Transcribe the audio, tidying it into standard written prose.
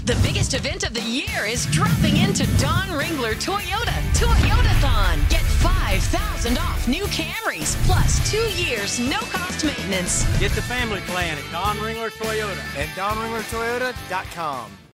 The biggest event of the year is dropping into Don Ringler Toyota Toyotathon. Get $5,000 off new Camrys, plus 2 years, no-cost maintenance. Get the family plan at Don Ringler Toyota and DonRinglerToyota.com.